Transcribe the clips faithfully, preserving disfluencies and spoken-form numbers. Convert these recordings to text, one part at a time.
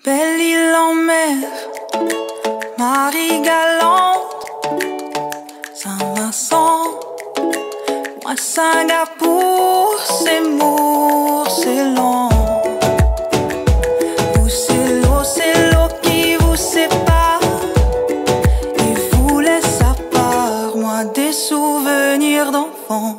Belle île en mer, Marie-Galante, Saint-Vincent, moi Singapour, c'est Mour, c'est lent. Vous c'est l'eau, c'est l'eau qui vous sépare et vous laisse à part, moi des souvenirs d'enfance.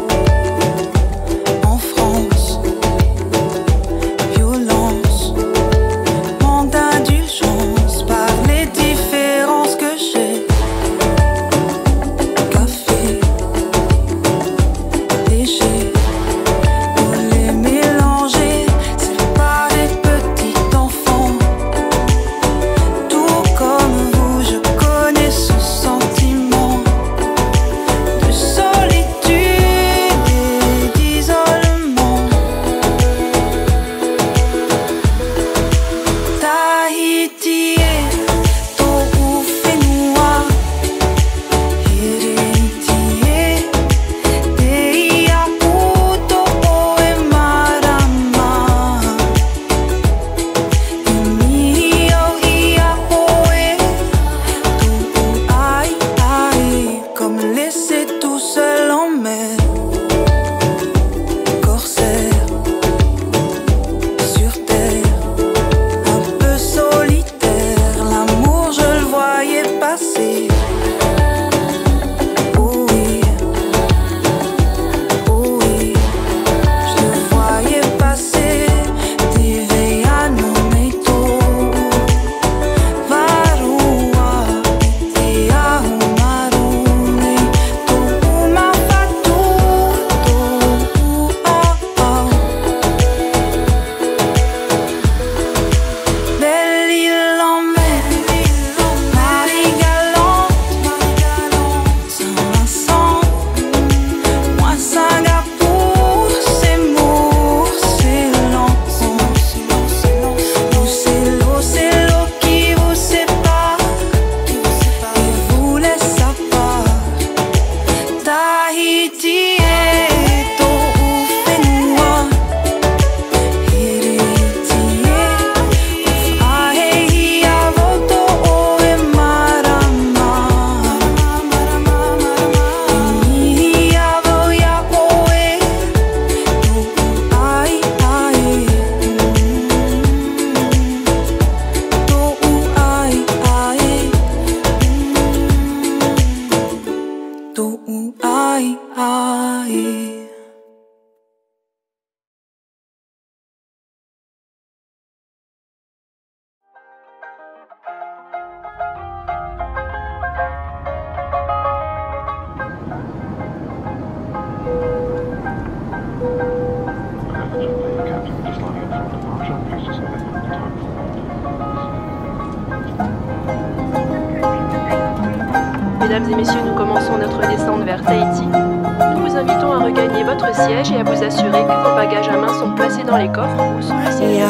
Mesdames et messieurs, nous commençons notre descente vers Tahiti. Nous vous invitons à regagner votre siège et à vous assurer que vos bagages à main sont placés dans les coffres ou sous le siège.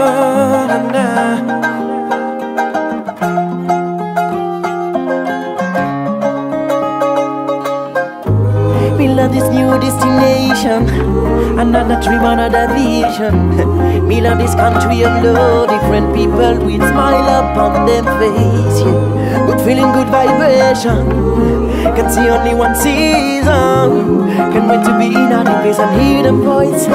We love this new destination, another dream, another vision. Me love this country of love, different people with smile upon them face, yeah. Good feeling, good vibration. Can see only one season. Can't wait to be in a new place and hear the voice,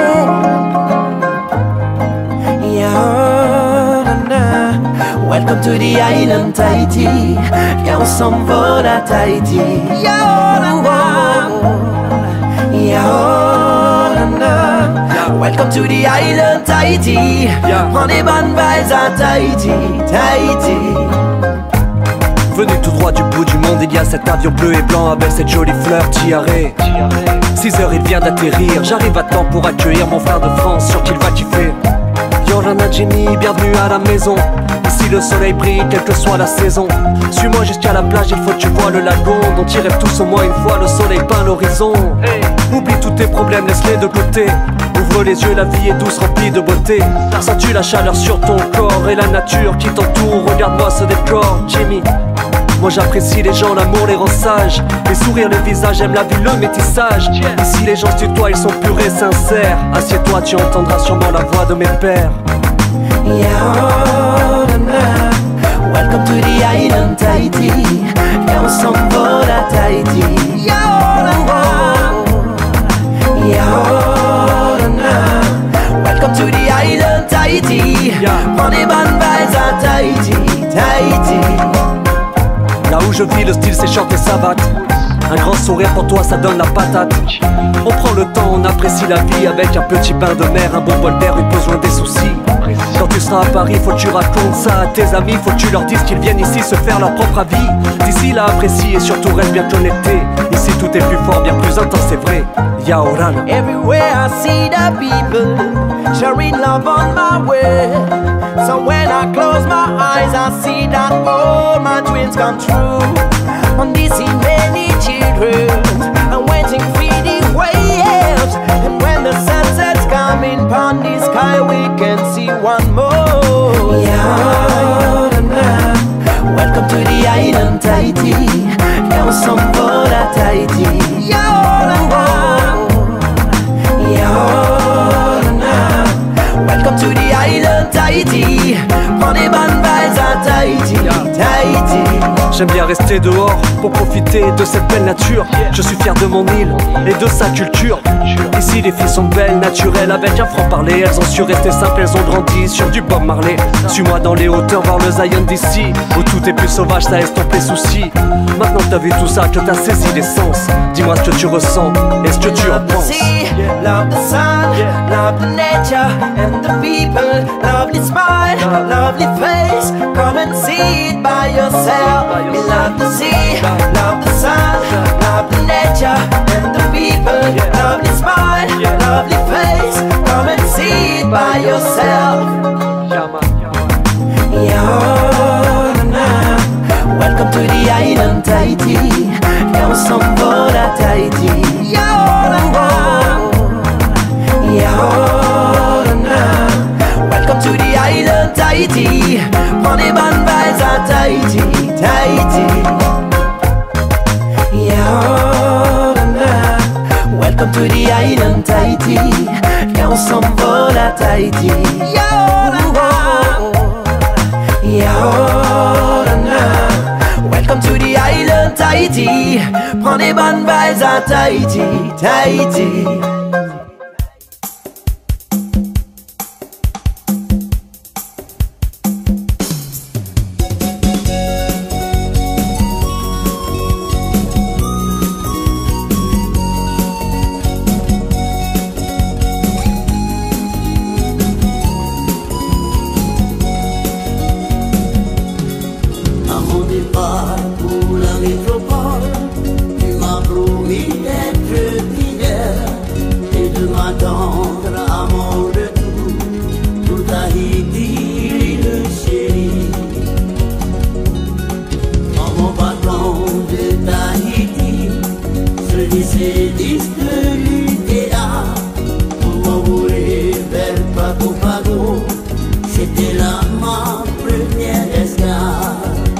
yeah, na, na. Welcome to the island Tahiti. Viens on s'envole à Tahiti, yeah, na, na. Yeah, na, na. Welcome to the island Tahiti. On est bonnes vibes à Tahiti, Tahiti. Venu tout droit du bout du monde, il y a cet avion bleu et blanc avec cette jolie fleur tiarée. six heures il vient d'atterrir, j'arrive à temps pour accueillir mon frère de France, sûr qu'il va kiffer. Yorana Jimmy, bienvenue à la maison. Ici le soleil brille, quelle que soit la saison. Suis-moi jusqu'à la plage, il faut que tu vois le lagon dont ils rêvent tous au moins une fois, le soleil peint l'horizon. Hey. Oublie tous tes problèmes, laisse-les de côté. Ouvre les yeux, la vie est douce, remplie de beauté. Sens-tu la chaleur sur ton corps et la nature qui t'entoure? Regarde-moi ce décor, Jimmy. Moi j'apprécie les gens, l'amour les rend sages. Les sourires, le visage, j'aime la vie, le métissage. Ici les gens se tutoient, ils sont purs et sincères. Assieds-toi, tu entendras sûrement la voix de mes pères. Yeah. Prends des bonnes vibes à Tahiti, Tahiti. Là où je vis, le style c'est short et savate. Un grand sourire pour toi, ça donne la patate. On prend le temps, on apprécie la vie avec un petit bain de mer, un bon bol d'air, une pause loin des soucis. Quand tu seras à Paris, faut que tu racontes ça à tes amis, faut que tu leur dises qu'ils viennent ici se faire leur propre avis. D'ici là, apprécie et surtout reste bien connecté. Ici tout est plus fort, bien plus intense, c'est vrai. Yaorana. Everywhere I see the people sharing love on my way. So when I close my eyes, I see that all my dreams come true. On this see many children and waiting for the waves. And when the sunset's coming upon the sky, we can see one more. Yeah, welcome to the island Tahiti. Now some for that Tahiti. Yeah, welcome to the island Tahiti. Prends des bonnes vibes à Tahiti, Tahiti. J'aime bien rester dehors pour profiter de cette belle nature. Je suis fier de mon île et de sa culture. Ici les filles sont belles, naturelles, avec un franc-parler. Elles ont su rester simples, elles ont grandi sur du Bob Marley. Suis-moi dans les hauteurs, voir le Zion d'ici, où tout est plus sauvage, ça estompe les soucis. Maintenant que t'as vu tout ça, que t'as saisi l'essence, dis-moi ce que tu ressens et ce que tu en penses. Love the sun, love the nature and the people. Lovely smile, lovely face. Come and see it by yourself. We love the sea, love the sun, love the nature and the people. Lovely smile, lovely face. Come and see it by yourself. Welcome to the island Tahiti. Now some for that Tahiti. Welcome to the island Tahiti. Prends des bonnes vibes à Tahiti, Tahiti. Welcome to the island Tahiti. Now some for that Tahiti. Welcome to the island Tahiti. Prends des bonnes vibes à Tahiti, Tahiti. Pour la métropole, tu m'as promis d'être fidèle et de m'attendre à mon retour pour Tahiti, le chéri. En m'embarquant de Tahiti, je disais de l'U T A pour m'envoler vers Pago Pago. C'était là ma première escale.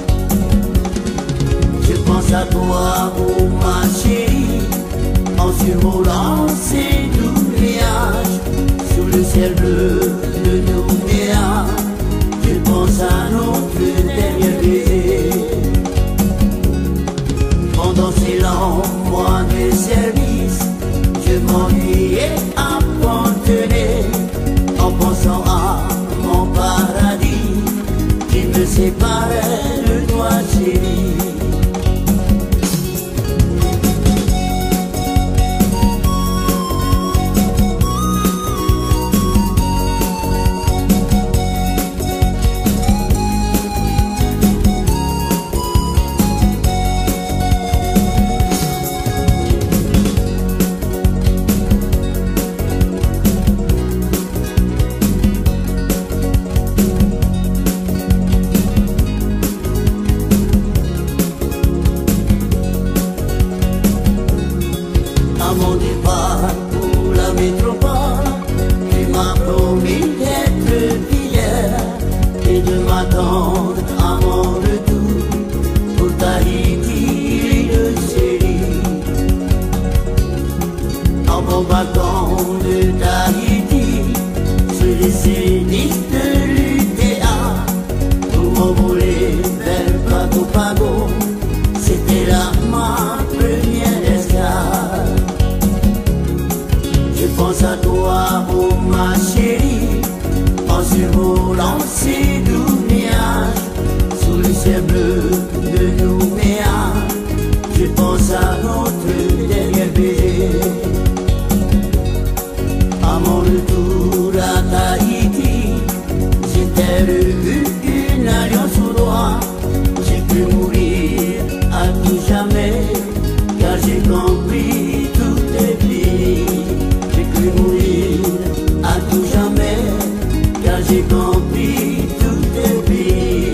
À toi, oh ma chérie, en survolant ces doux nuages, sous le ciel bleu de Nouméa, je pense à notre dernier baiser. Pendant ces longs mois de service, je m'ennuyais à pantonner, en pensant à mon paradis, qui me séparait de toi, chérie. À mon départ pour la métropole, tu m'as promis d'être fidèle et de m'attendre à mon retour pour Tahiti, le chéri. En m'embarquant de Tahiti, je laissais de l'U T A pour m'envoler vers Pago Pago. C'était là ma première escale. Je pense à toi, oh ma chérie, en survolant blanc, c'est doux nuage sous le ciel bleu de Nouméa. Je pense à notre dernier baiser, à mon retour à Tahiti. J'étais revu une alliance au doigt. J'ai pu mourir à tout jamais, car j'ai compris tout est fini. J'ai pu mourir à tout jamais, car j'ai compris tout est fini.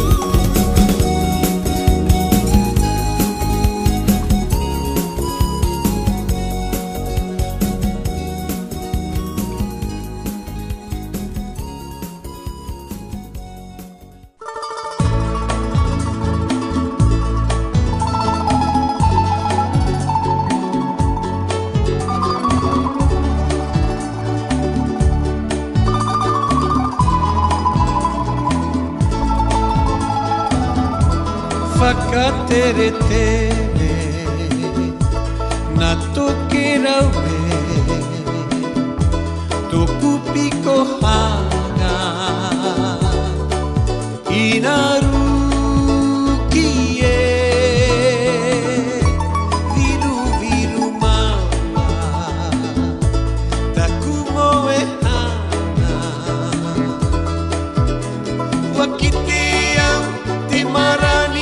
Whakatere tere na toke raue tōku piko hanga i nā ruki e viru viru maua taku moe hana wakite au te marani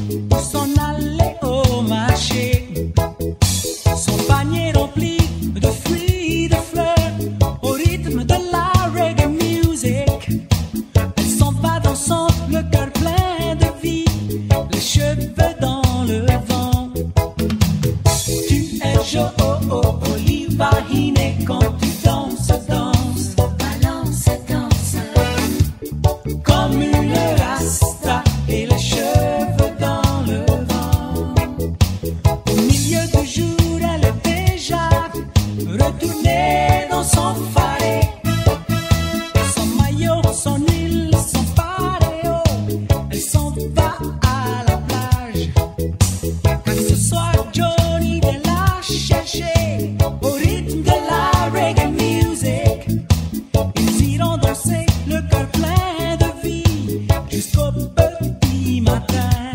pour s'en aller au marché. Son panier rempli de fruits, de fleurs, au rythme de la reggae music. Elle s'en va dansant, le cœur plein de vie, les cheveux dans le vent. Tu es Jo Oliva Hine quand tu danses, danses, balance, danse, comme une rasta et les cheveux dans le vent. Au milieu du jour, elle est déjà retournée dans son faré. Son maillot, son île, son paréo, elle s'en va à la plage. Car ce soir, Johnny vient la chercher au rythme de la reggae music. Ils iront danser le cœur plein de vie jusqu'au petit matin.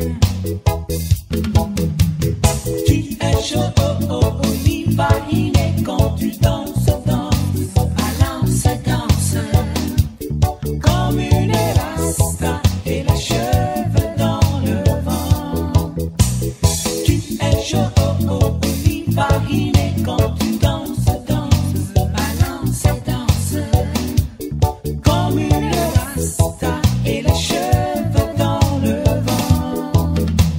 Tu es Jo Oliva Hine quand tu danses, danses, balance, danse, comme une rasta et les cheveux dans le vent. Tu es Jo Oliva Hine quand tu danses, danses, balance, danse, comme une rasta et les cheveux dans le vent.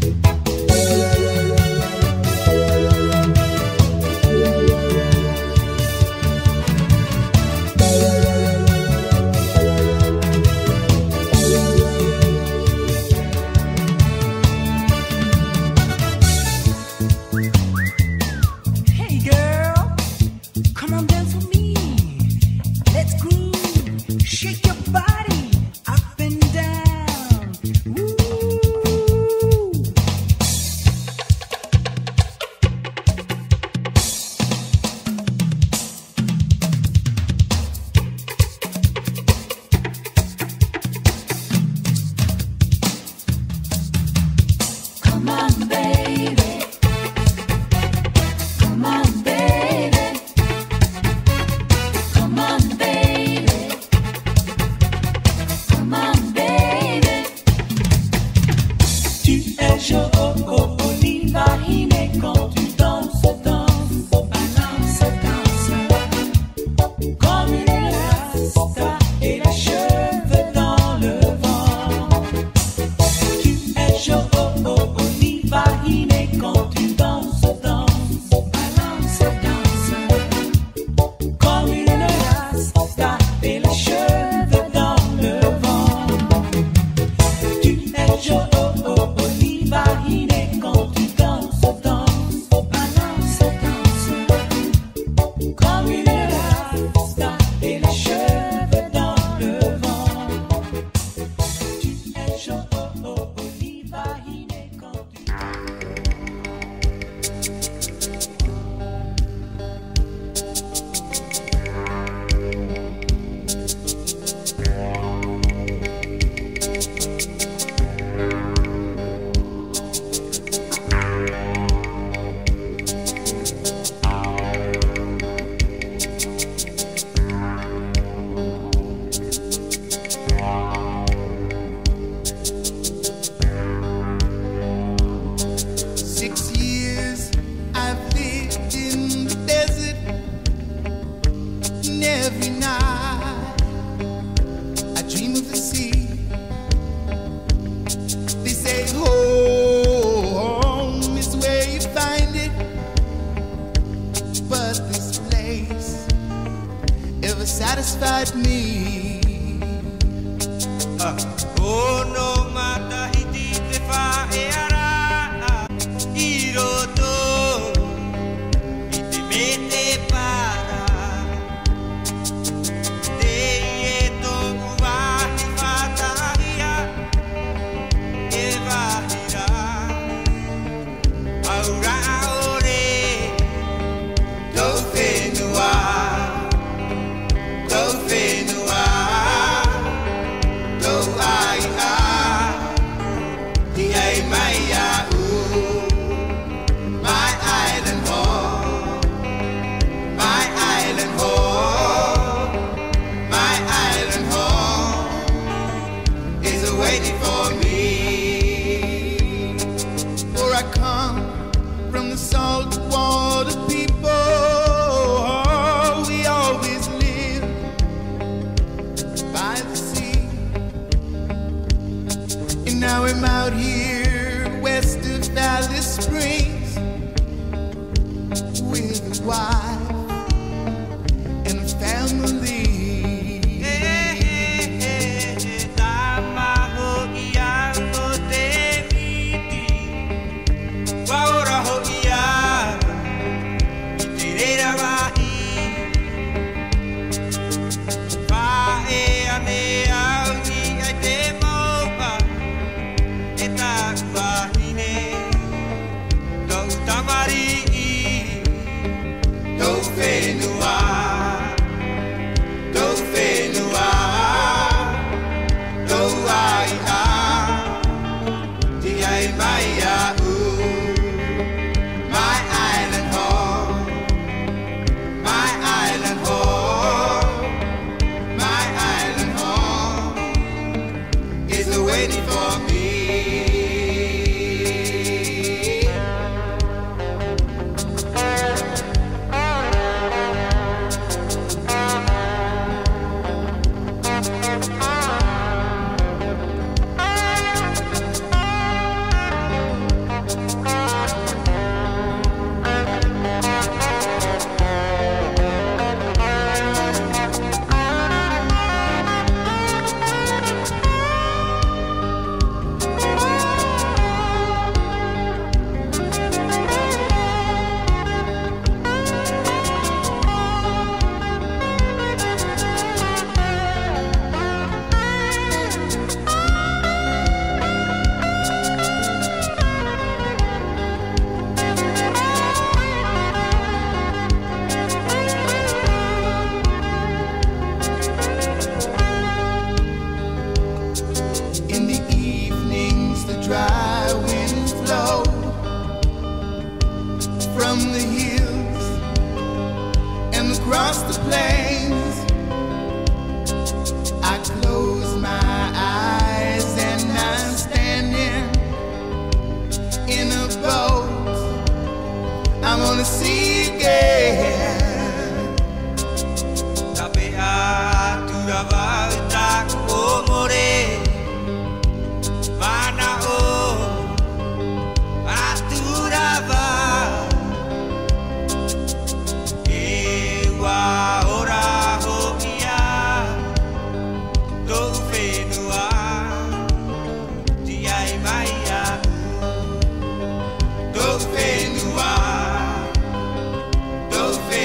Hey girl, come on dance with me. Let's groove, shake your body up and down. Woo. Come on, baby. Come on, baby. Come on, baby. Come on, baby. Tu es Jo Oliva Hine quand tu danses, danses, balance, danse, comme une rasta et les cheveux dans le vent. Tu es Jo Oliva Hine quand tu danses, danses, balance, danse, comme une rasta et les cheveux dans le vent. Tu es Jo Oliva Hine quand tu danses, danses, balance, danse, comme une rasta et les cheveux dans le vent. Tu es Jo Oliva Hine quand tu Six years I've lived in the desert, and every night I dream of the sea. They say home is where you find it, but this place ever satisfied me. Uh, oh no mata hiti te fa e ara Hiroto ite mete para Te to kuwahi fataria E vahira Aura ore Do whenua Do whenua Do ai a Di ai mai a u My island home My island home My island home Is waiting for me I come from the salt water people. Oh, we always live by the sea. And now I'm out here west of Valley Springs with a wife and a family. Don't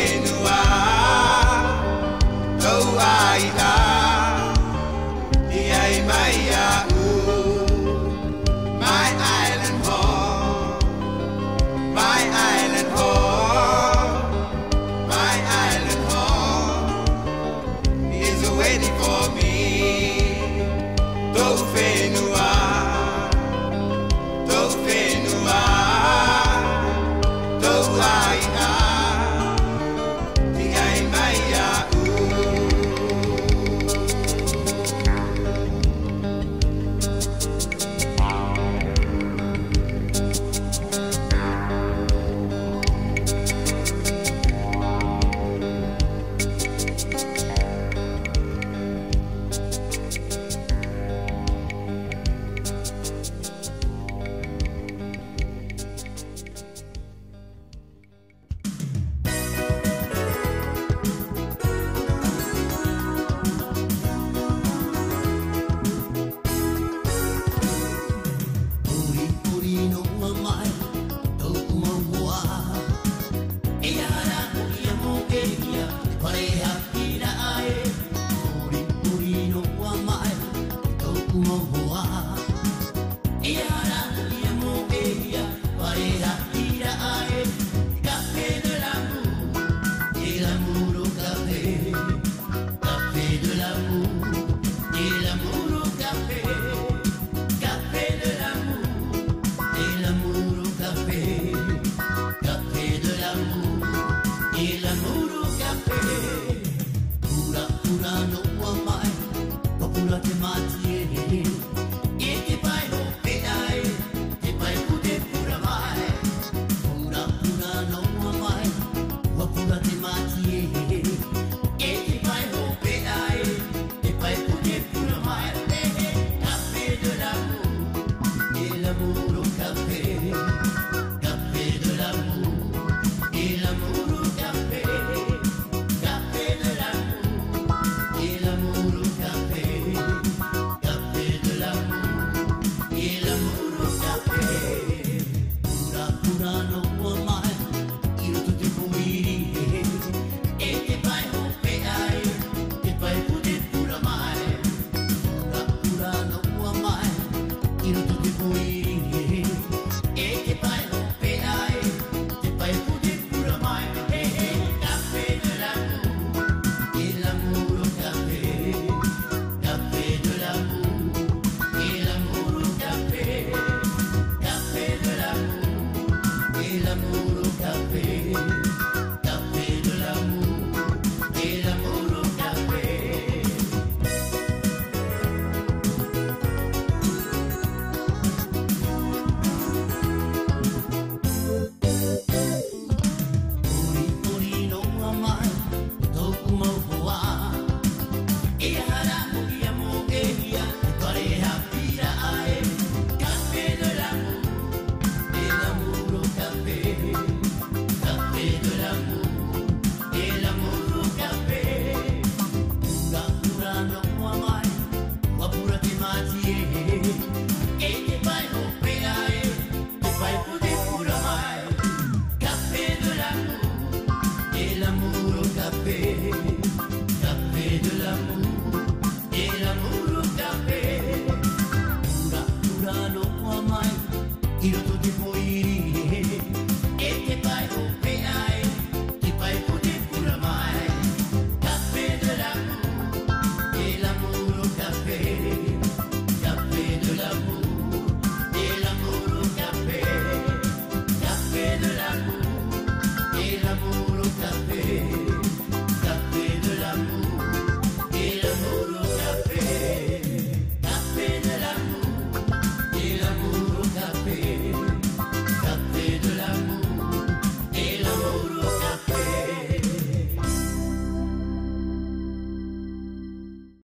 tout du fond